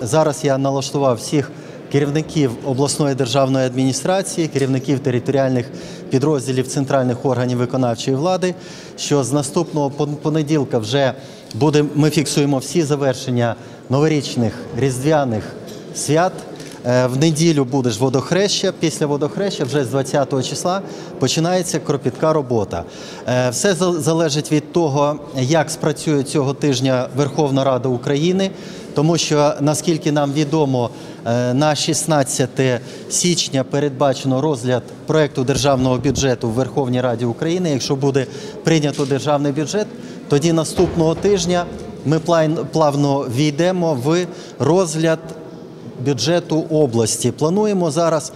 зараз я налаштував всіх керівників обласної державної адміністрації, керівників територіальних підрозділів центральних органів виконавчої влади, що з наступного понеділка вже ми фіксуємо всі завершення новорічних, різдвяних свят. В неділю буде ж водохреща, після водохреща вже з 20 числа починається кропітка робота. Все залежить від того, як спрацює цього тижня Верховна Рада України, тому що, наскільки нам відомо, на 16 січня передбачено розгляд проєкту державного бюджету в Верховній Раді України. Якщо буде прийнято державний бюджет, тоді наступного тижня ми плавно війдемо в розгляд бюджету області. Плануємо зараз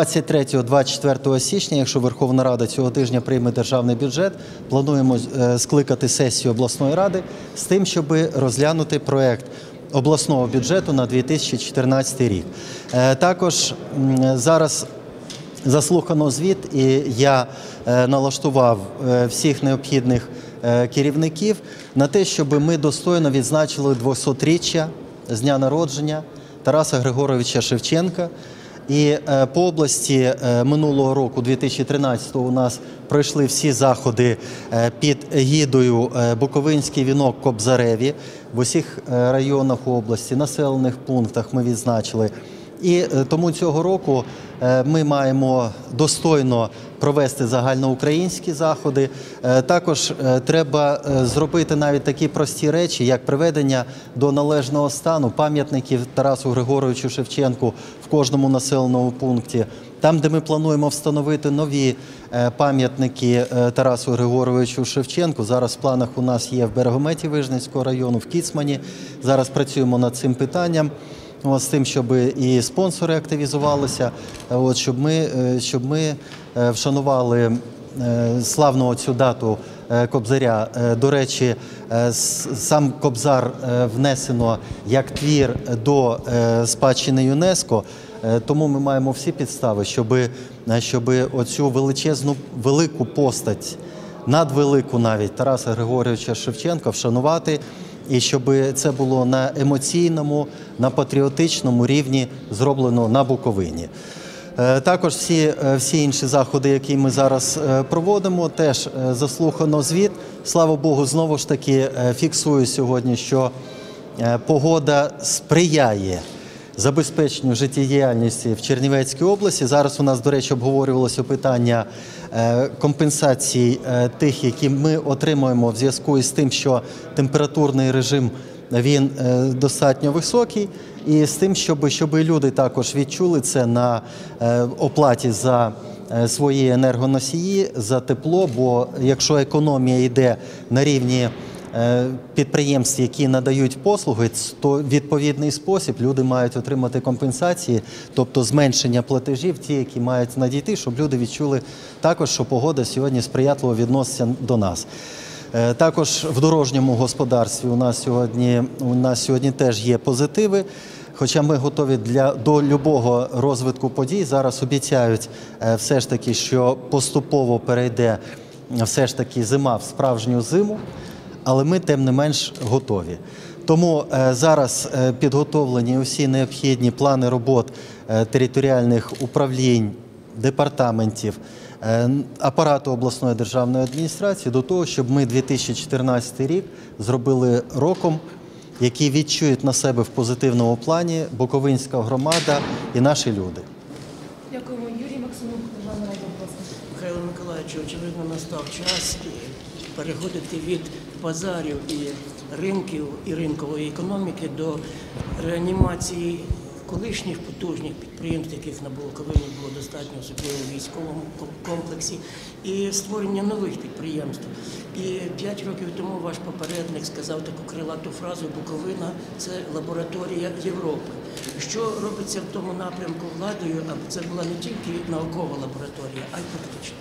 23-24 січня, якщо Верховна Рада цього тижня прийме державний бюджет, плануємо скликати сесію обласної ради з тим, щоб розглянути проєкт обласного бюджету на 2014 рік. Також зараз заслухано звіт, і я налаштував всіх необхідних керівників на те, щоб ми достойно відзначили 200-річчя з дня народження Тараса Григоровича Шевченка. І по області минулого року, 2013-го, у нас пройшли всі заходи під егідою «Буковинський вінок Кобзареві». В усіх районах області, населених пунктах ми відзначили. І тому цього року ми маємо достойно провести загальноукраїнські заходи. Також треба зробити навіть такі прості речі, як приведення до належного стану пам'ятників Тарасу Григоровичу Шевченку в кожному населеному пункті. Там, де ми плануємо встановити нові пам'ятники Тарасу Григоровичу Шевченку, зараз в планах у нас є в Берегометі Вижницького району, в Кіцмані. Зараз працюємо над цим питанням. З тим, щоб і спонсори активізувалися, щоб ми вшанували славну цю дату Кобзаря. До речі, сам Кобзар внесено як твір до спадщини ЮНЕСКО, тому ми маємо всі підстави, щоб оцю величезну, велику постать, надвелику навіть, Тараса Григоровича Шевченка вшанувати, і щоб це було на емоційному, на патріотичному рівні зроблено на Буковині. Також всі інші заходи, які ми зараз проводимо, теж заслухано звіт. Слава Богу, знову ж таки фіксую сьогодні, що погода сприяє забезпеченню життєдіяльності в Чернівецькій області. Зараз у нас, до речі, обговорювалося питання компенсацій тих, які ми отримуємо в зв'язку із тим, що температурний режим він достатньо високий, і з тим, щоб люди також відчули це на оплаті за свої енергоносії, за тепло, бо якщо економія йде на рівні підприємств, які надають послуги, то в відповідний спосіб люди мають отримати компенсації, тобто зменшення платежів, ті, які мають надійти, щоб люди відчули також, що погода сьогодні сприятливо відноситься до нас. Також в дорожньому господарстві у нас сьогодні теж є позитиви, хоча ми готові до любого розвитку подій. Зараз обіцяють все ж таки, що поступово перейде все ж таки зима в справжню зиму, але ми, тим не менш, готові. Тому зараз підготовлені усі необхідні плани робот територіальних управлінь, департаментів, апарату обласної державної адміністрації до того, щоб ми 2014 рік зробили роком, який відчують на себе в позитивному плані Буковинська громада і наші люди. Дякуємо. Юрій Максимюк, Державна радіо, будь ласка. Михайло Миколаївич, очевидно, настав час переходити від базарів і ринків і ринкової економіки до реанімації колишніх потужних підприємств, яких на Буковині було достатньо, особливо в військовому комплексі, і створення нових підприємств. І 5 років тому ваш попередник сказав таку крилату фразу «Буковина – це лабораторія Європи». Що робиться в тому напрямку владою, аби це була не тільки наукова лабораторія, а й практична?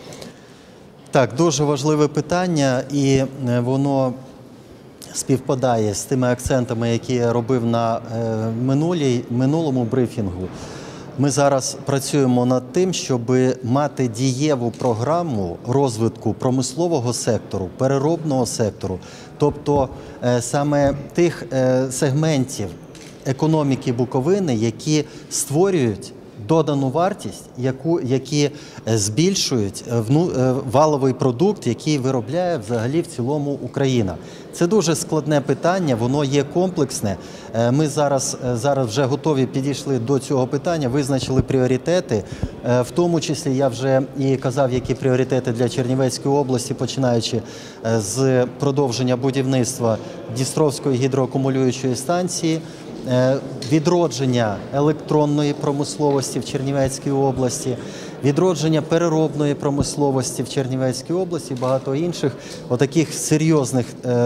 Так, дуже важливе питання, і воно співпадає з тими акцентами, які я робив на минулому брифінгу. Ми зараз працюємо над тим, щоб мати дієву програму розвитку промислового сектору, переробного сектору, тобто саме тих сегментів економіки Буковини, які створюють додану вартість, які збільшують валовий продукт, який виробляє взагалі в цілому Україна. Це дуже складне питання, воно є комплексне. Ми зараз вже готові підійшли до цього питання, визначили пріоритети. В тому числі я вже і казав, які пріоритети для Чернівецької області, починаючи з продовження будівництва Дністровської гідроакумулюючої станції, відродження електронної промисловості в Чернівецькій області, відродження переробної промисловості в Чернівецькій області і багато інших отаких серйозних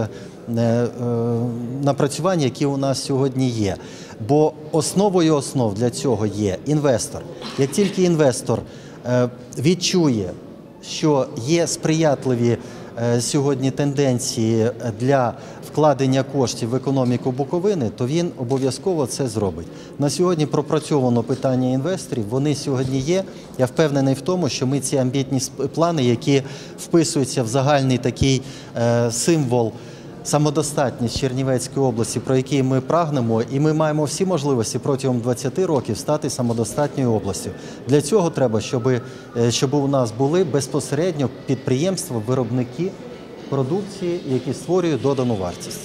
напрацювань, які у нас сьогодні є. Бо основою основ для цього є інвестор. Як тільки інвестор відчує, що є сприятливі сьогодні тенденції для вкладення коштів в економіку Буковини, то він обов'язково це зробить. На сьогодні пропрацьовано питання інвесторів, вони сьогодні є. Я впевнений в тому, що ми ці амбітні плани, які вписуються в загальний такий символ самодостатність Чернівецької області, про який ми прагнемо, і ми маємо всі можливості протягом 20 років стати самодостатньою областю. Для цього треба, щоб у нас були безпосередньо підприємства, виробники продукції, які створюють додану вартість.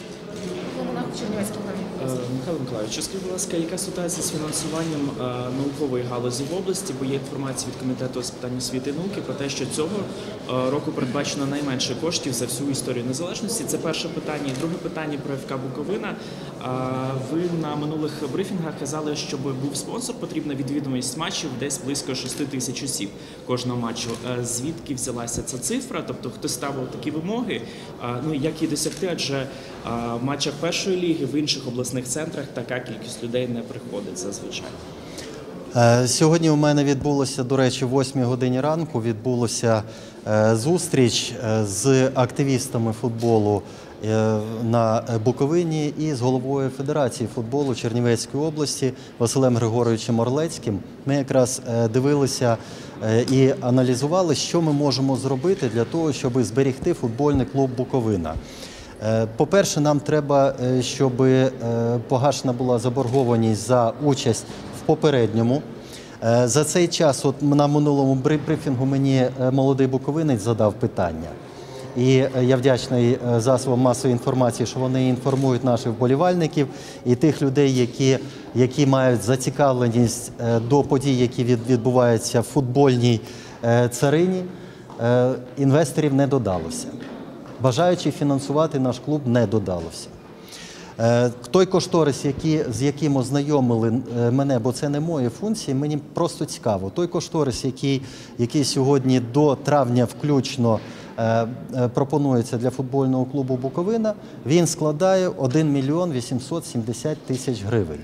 Михайло Миколайович, скажіть, будь ласка, яка ситуація з фінансуванням наукової галузі в області? Бо є інформація від Комітету з питань освіти і науки про те, що цього року передбачено найменше коштів за всю історію незалежності. Це перше питання. І друге питання про ФК Буковина. Ви на минулих брифінгах казали, щоб був спонсор, потрібна відвідуваність матчів десь близько 6 тисяч осіб кожного матчу. Звідки взялася ця цифра? Тобто, хто ставив такі вимоги? Ну, як її досягти? Адже в матчах першої ліги, в інших обласних центрах така кількість людей не приходить зазвичай. Сьогодні у мене відбулося, до речі, в 8 годині ранку відбулася зустріч з активістами футболу на Буковині і з головою Федерації футболу Чернівецької області Василем Григоровичем Орлецьким. Ми якраз дивилися і аналізували, що ми можемо зробити для того, щоб зберегти футбольний клуб Буковина. По-перше, нам треба, щоб погашена була заборгованість за участь в попередньому. За цей час, от на минулому брифінгу мені молодий буковинець задав питання. І я вдячний засобам масової інформації, що вони інформують наших вболівальників і тих людей, які мають зацікавленість до подій, які відбуваються в футбольній царині. Інвесторів не додалося. Бажаючих фінансувати наш клуб не додалося. Той кошторис, з яким ознайомили мене, бо це не мої функції, мені просто цікаво. Той кошторис, який сьогодні до травня включно пропонується для футбольного клубу Буковина, він складає 1 мільйон 870 тисяч гривень.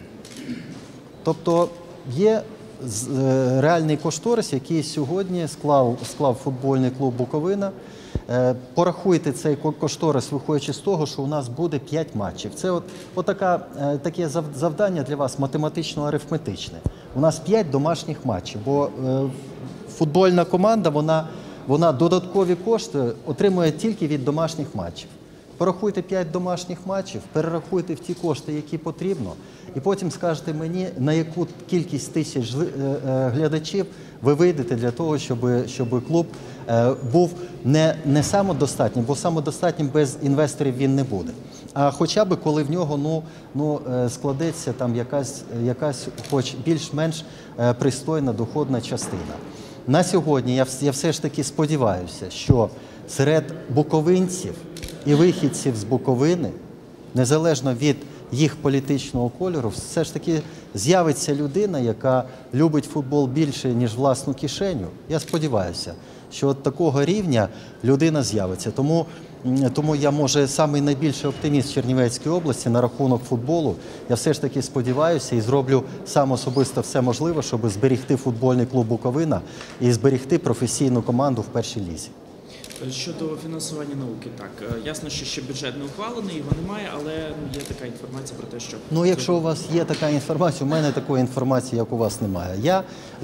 Тобто є реальний кошторис, який сьогодні склав футбольний клуб Буковина. Порахуйте цей кошторис, виходячи з того, що у нас буде 5 матчів. Це таке завдання для вас математично-арифметичне. У нас 5 домашніх матчів, бо футбольна команда, вона додаткові кошти отримує тільки від домашніх матчів. Порахуйте 5 домашніх матчів, перерахуйте в ті кошти, які потрібно, і потім скажете мені, на яку кількість тисяч глядачів ви вийдете для того, щоб клуб був не самодостатнім, бо самодостатнім без інвесторів він не буде. А хоча б коли в нього складеться там якась хоч більш-менш пристойна доходна частина. На сьогодні я все ж таки сподіваюся, що серед буковинців і вихідців з Буковини, незалежно від їх політичного кольору, все ж таки з'явиться людина, яка любить футбол більше, ніж власну кишеню. Я сподіваюся, що от такого рівня людина з'явиться. Тому я, може, самий найбільший оптиміст Чернівецької області на рахунок футболу. Я все ж таки сподіваюся і зроблю сам особисто все можливе, щоб зберегти футбольний клуб Буковина і зберегти професійну команду в першій лізі. Щодо фінансування науки, так, ясно, що ще бюджет не ухвалений, його немає, але є така інформація про те, що... Ну, якщо у вас є така інформація, у мене такої інформації, як у вас, немає. Я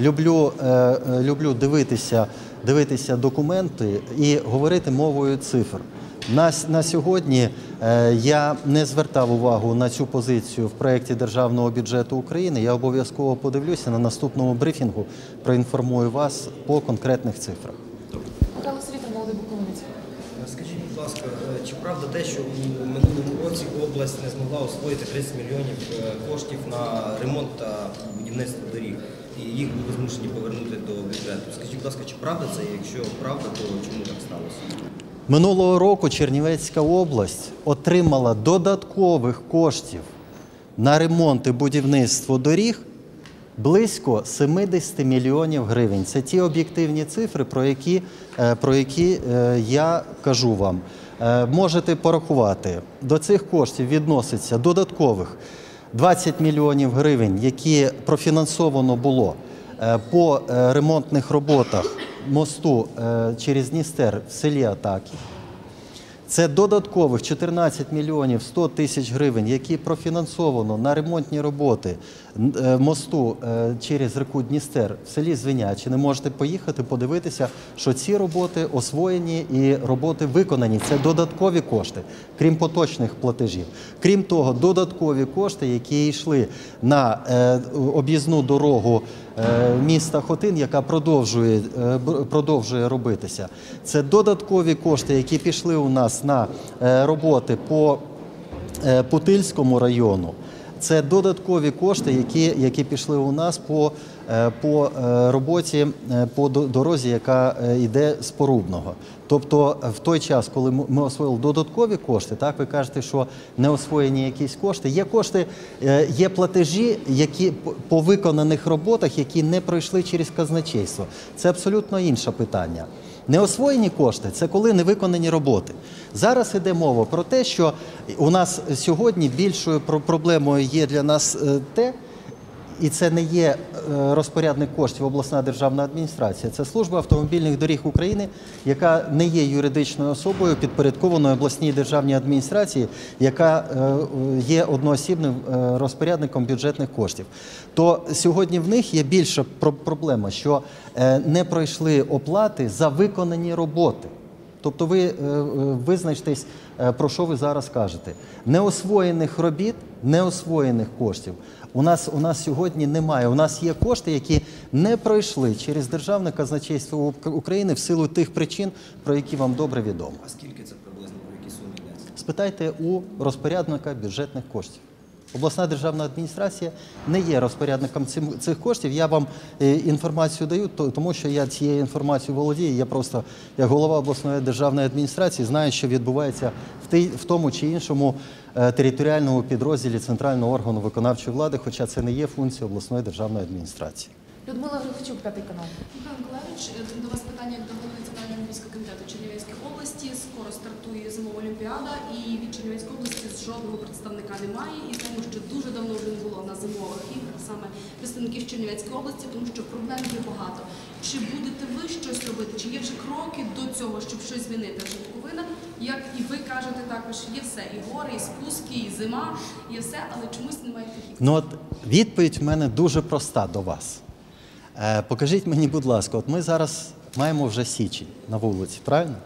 люблю дивитися документи і говорити мовою цифр. На сьогодні Я не звертав увагу на цю позицію в проєкті Державного бюджету України. Я обов'язково подивлюся на наступному брифінгу, проінформую вас по конкретних цифрах. Михайло Світер, молодий буковинець. Скажіть, будь ласка, чи правда те, що у минулому році область не змогла освоїти 30 мільйонів коштів на ремонт та будівництво доріг, і їх були змушені повернути до бюджету? Скажіть, будь ласка, чи правда це? Якщо правда, то чому так сталося? Минулого року Чернівецька область отримала додаткових коштів на ремонт і будівництво доріг близько 70 мільйонів гривень. Це ті об'єктивні цифри, про які я кажу вам. Можете порахувати. До цих коштів відноситься додаткових 20 мільйонів гривень, які профінансовано було по ремонтних роботах мосту через Дністер в селі Атаків. Це додаткових 14 мільйонів 100 тисяч гривень, які профінансовано на ремонтні роботи мосту через реку Дністер в селі Звинячине. Можете поїхати, подивитися, що ці роботи освоєні і роботи виконані. Це додаткові кошти, крім поточних платежів. Крім того, додаткові кошти, які йшли на об'їзну дорогу міста Хотин, яка продовжує робитися. Це додаткові кошти, які пішли у нас на роботи по Путильському району. Це додаткові кошти, які пішли у нас по роботі по дорозі, яка йде з Порубного. Тобто в той час, коли ми освоїли додаткові кошти, так, ви кажете, що не освоєні якісь кошти, є платежі, які по виконаних роботах, які не пройшли через казначейство. Це абсолютно інше питання. Неосвоєні кошти – це коли не виконані роботи. Зараз йде мова про те, що у нас сьогодні більшою проблемою є для нас те, і це не є розпорядник коштів обласна державна адміністрація, це Служба автомобільних доріг України, яка не є юридичною особою, підпорядкованою обласній державній адміністрації, яка є одноосібним розпорядником бюджетних коштів. То сьогодні в них є більша проблема, що не пройшли оплати за виконані роботи. Тобто ви визначтесь, про що ви зараз кажете. Неосвоєних робіт, неосвоєних коштів у нас сьогодні немає. У нас є кошти, які не пройшли через Державне казначейство України в силу тих причин, про які вам добре відомо. А скільки це приблизно, про які суми йдеться? Спитайте у розпорядника бюджетних коштів. Обласна державна адміністрація не є розпорядником цих коштів. Я вам інформацію даю, тому що я цією інформацією володію. Я просто, як голова обласної державної адміністрації, знаю, що відбувається в тому чи іншому територіальному підрозділі центрального органу виконавчої влади, хоча це не є функцією обласної державної адміністрації. Людмила Гриховчук, П'ятий канал. Михайло Миколаївич, до вас питання як до голови Національного олімпійського комітету Чернівецької області. Скоро стартує зимова олімпіада, і від Чернівецької області жодного представника немає. І тому, що дуже давно вже не було на зимових іграх саме представників Чернівецької області, тому що проблем є багато. Чи будете ви щось робити? Чи є вже кроки до цього, щоб щось змінити? Вже Буковина, як і ви кажете, також є все. І гори, і спуски, і зима, є все, але чомусь немає таких. Ну от відповідь в мене дуже проста до вас. Покажіть мені, будь ласка, от ми зараз маємо вже січень на вулиці, правильно?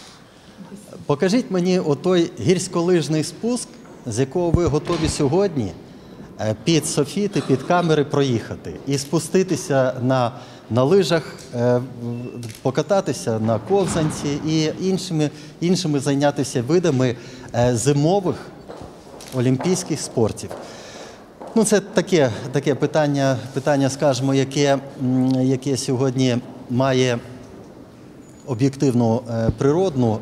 Покажіть мені отой гірськолижний спуск, з якого ви готові сьогодні під софіти, під камери проїхати і спуститися на лижах, покататися на ковзанці і іншими зайнятися видами зимових олімпійських спортів. Ну, це таке питання, скажімо, яке сьогодні має об'єктивну природну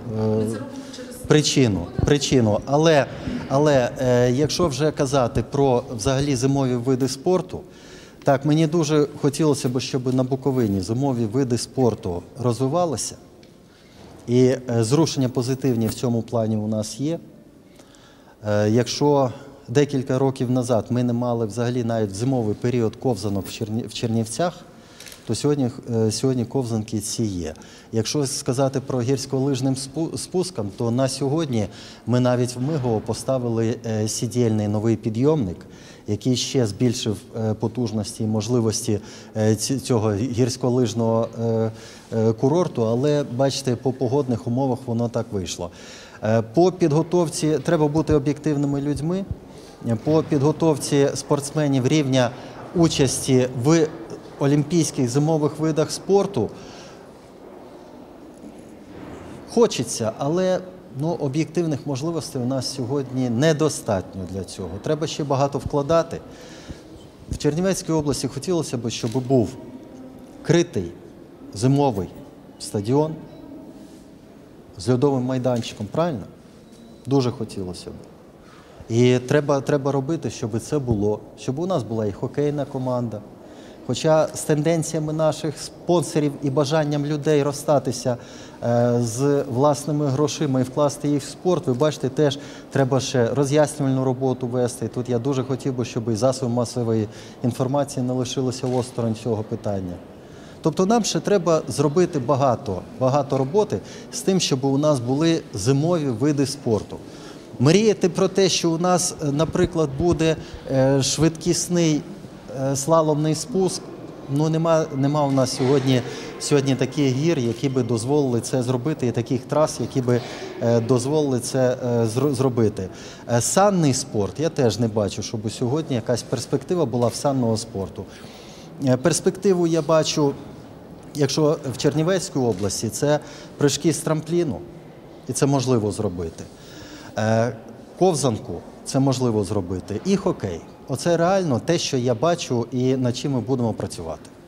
причину. Але якщо вже казати про взагалі зимові види спорту, так, мені дуже хотілося б, щоб на Буковині зимові види спорту розвивалися. І зрушення позитивні в цьому плані у нас є. Якщо декілька років назад ми не мали взагалі навіть зимовий період ковзанок в Чернівцях, то сьогодні ковзанки ці є. Якщо сказати про гірськолижним спускам, то на сьогодні ми навіть в Мигово поставили сідільний новий підйомник, який ще збільшив потужності і можливості цього гірськолижного курорту, але, бачите, по погодних умовах воно так вийшло. По підготовці треба бути об'єктивними людьми. По підготовці спортсменів рівня участі в олімпійських зимових видах спорту хочеться, але об'єктивних можливостей у нас сьогодні недостатньо для цього. Треба ще багато вкладати. В Чернівецькій області хотілося б, щоб був критий зимовий стадіон з льодовим майданчиком, правильно? Дуже хотілося б. І треба робити, щоб це було, щоб у нас була і хокейна команда. Хоча з тенденціями наших спонсорів і бажанням людей розстатися з власними грошима і вкласти їх в спорт, ви бачите, теж треба ще роз'яснювальну роботу вести. І тут я дуже хотів би, щоб і засоби масової інформації не лишилися осторонь цього питання. Тобто нам ще треба зробити багато роботи з тим, щоб у нас були зимові види спорту. Мріяти про те, що у нас, наприклад, буде швидкісний слаломний спуск, нема у нас сьогодні таких гір, які би дозволили це зробити, і таких трас, які би дозволили це зробити. Санний спорт, я теж не бачу, щоб сьогодні якась перспектива була в санного спорту. Перспективу я бачу, якщо в Чернівецькій області, це прыжки з трампліну, і це можливо зробити. Ковзанку це можливо зробити, і хокей. Оце реально те, що я бачу і над чим ми будемо працювати.